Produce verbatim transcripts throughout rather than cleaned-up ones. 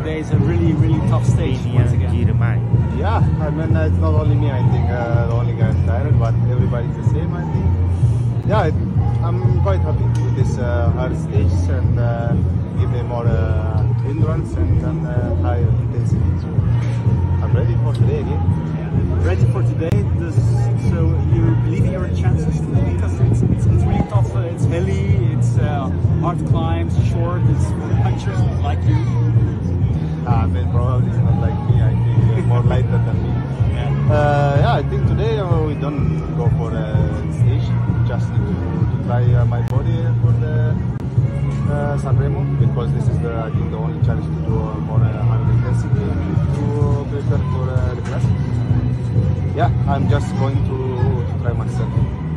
today is a really, really tough stage once Biniam again. Girmay. Yeah, I mean, uh, it's not only me, I think, uh, the only guy is tired, but everybody's the same, I think. Yeah, it, I'm quite happy with this uh, hard stage and uh, give me more uh, endurance and, and uh, higher intensity. So I'm ready for today again. Yeah. Ready for today? Does, so you believe in your chances today? Because it's, it's, it's really tough. Uh, it's hilly, it's uh, hard climbs, short, it's for punchers like you. Uh, I mean, probably it's not like me, I think you're more lighter than me. Yeah. Uh, yeah, I think today uh, we don't go for a stage, just need to, to try uh, my body for the uh, Sanremo, because this is the, I think, the only challenge to do uh, more uh, high intensity to prepare for uh, the classics. Yeah, I'm just going to, to try myself.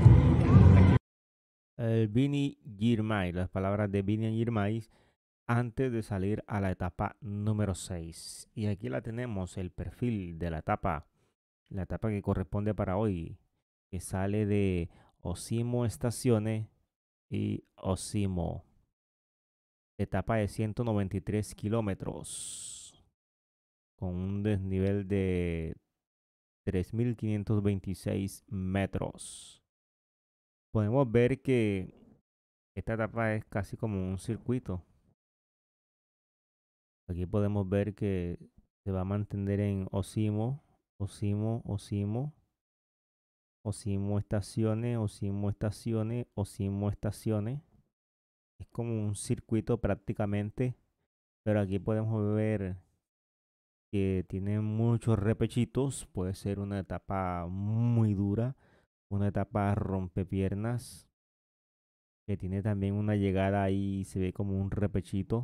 El Bini Girmay, las palabras de Biniam Girmay antes de salir a la etapa número seis. Y aquí la tenemos, el perfil de la etapa, la etapa que corresponde para hoy, que sale de Osimo Estaciones y Osimo. Etapa de ciento noventa y tres kilómetros, con un desnivel de tres mil quinientos veintiséis metros. Podemos ver que esta etapa es casi como un circuito. Aquí podemos ver que se va a mantener en Osimo, Osimo, Osimo, Osimo estaciones, Osimo estaciones, Osimo estaciones. Es como un circuito prácticamente, pero aquí podemos ver que tiene muchos repechitos. Puede ser una etapa muy dura, una etapa rompepiernas, que tiene también una llegada ahí, se ve como un repechito.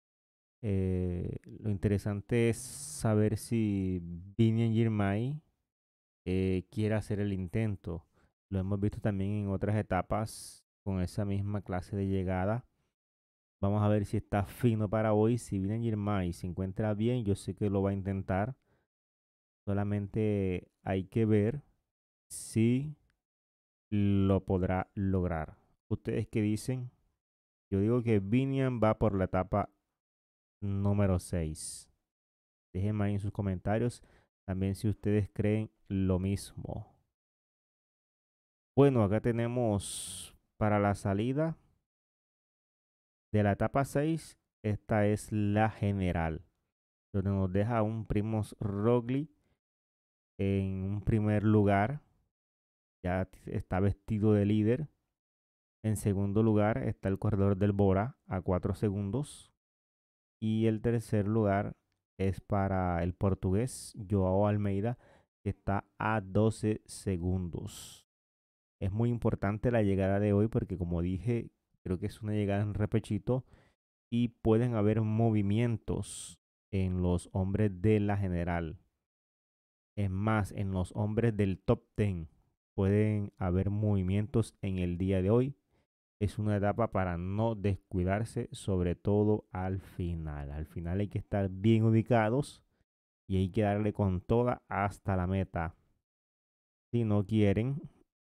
Eh, lo interesante es saber si Biniam Girmay eh, quiere hacer el intento. Lo hemos visto también en otras etapas con esa misma clase de llegada. Vamos a ver si está fino para hoy. Si Biniam Girmay se encuentra bien, yo sé que lo va a intentar. Solamente hay que ver si lo podrá lograr. ¿Ustedes qué dicen? Yo digo que Biniam va por la etapa número seis. Déjenme ahí en sus comentarios también si ustedes creen lo mismo. Bueno, acá tenemos para la salida de la etapa seis. Esta es la general, donde nos deja un Primož Roglič en un primer lugar. Ya está vestido de líder. En segundo lugar está el corredor del Bora a cuatro segundos. Y el tercer lugar es para el portugués Joao Almeida, que está a doce segundos. Es muy importante la llegada de hoy porque, como dije, creo que es una llegada en repechito y pueden haber movimientos en los hombres de la general. Es más, en los hombres del top diez pueden haber movimientos en el día de hoy. Es una etapa para no descuidarse, sobre todo al final. Al final hay que estar bien ubicados y hay que darle con toda hasta la meta. Si no quieren,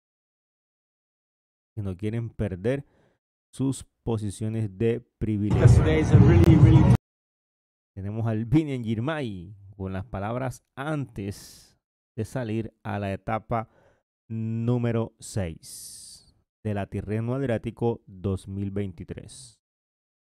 si no quieren perder sus posiciones de privilegio. Really, really... Tenemos al Biniam Girmay con las palabras antes de salir a la etapa número seis de la Tirreno Adriático dos mil veintitrés.